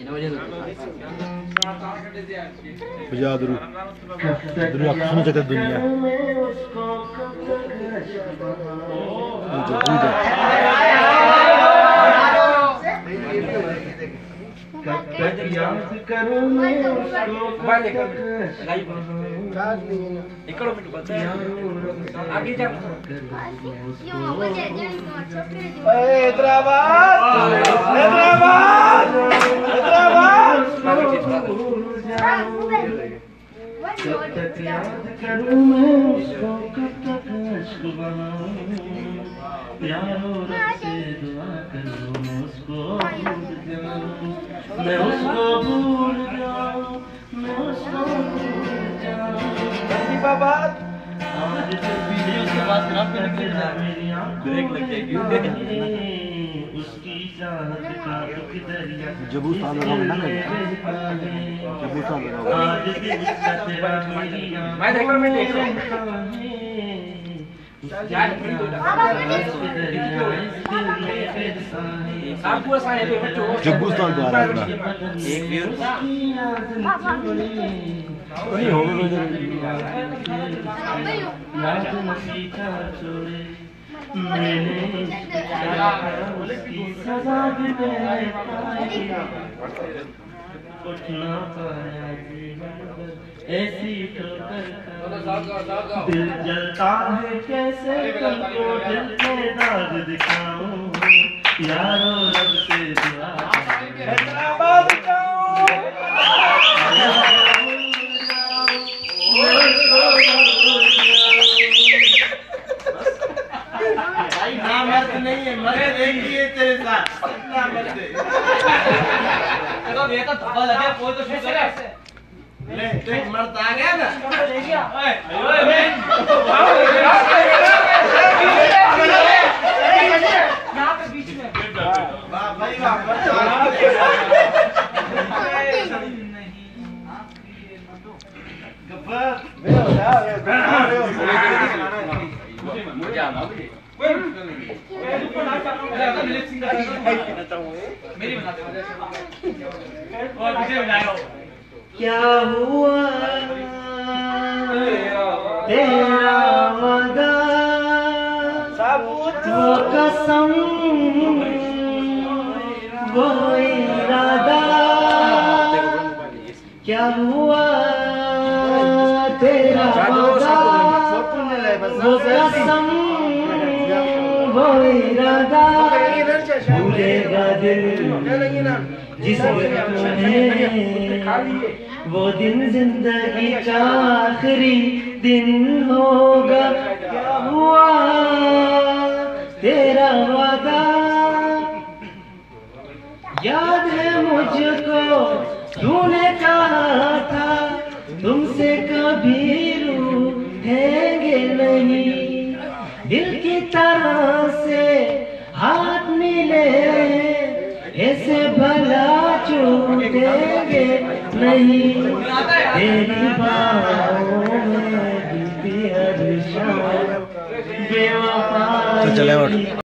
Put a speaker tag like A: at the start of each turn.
A: बजादरू दुनिया सुन सकते दुनिया
B: कब तक याद करूं मैं उसको आगे जा हैदराबाद हैदराबाद हैदराबाद कब तक याद करूं मैं उसको कब तक अश्क बहाऊं यारो रब से दुआ करो उसको मैं उसको भूल जाऊं मैं उसको भूल जाऊं बाबा आज जब वीडियो के बाद खराब करके मेरी आंखों ब्रेक लग जाएगी उसकी चाहत का दुख दरिया
A: जबू साल लगा ना जबू साल लगा
B: आज भी उसका तेरा मेरी
C: मैं देख रहा मैं देख रहा आप पूरा सारे पे बच्चों
A: जबू साल का रहा है
C: एक व्यू
A: नहीं होगा
B: उठना पाया ऐसी ठोकर दिल जलता है कैसे तुमको दिल में दाग दिखाऊं यारो रब से दुआ मर्द नहीं है मर्द देखिए तेरे साथ इतना मर्द तो ये तो धब्बा लगे कोई तो शुरू करे ले देख मर्द आ गया ना ले गया ओए यहां पे बीच में वाह भाई वाह मर्द आ गया गब्बर
C: मुझे आना मेरी बनाते और मुझे बनाओ
B: क्या हुआ तेरा वादा साबुत वो कसम वो इरादा क्या हुआ तेरा वादा वो कसम वो इरादा भूलेगा दिल जिस दिन तुम्हें वो दिन जिंदगी का आखिरी दिन होगा क्या हुआ तेरा वादा याद है मुझको तूने कहा था तुमसे कभी रूठेंगे नहीं दिल की तरह से हाथ मिले ऐसे भला छूटेंगे नहीं तेरी बाहों में बीती हर शाम बेवफा